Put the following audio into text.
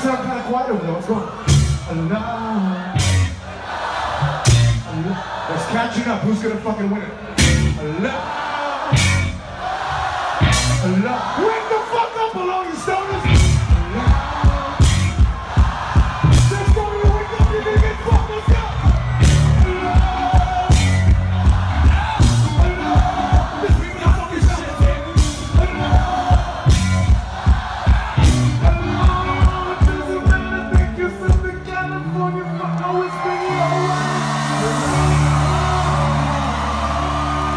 sound kind of quiet over there. What's going on? Allah. It's catching up. Who's gonna fucking win it?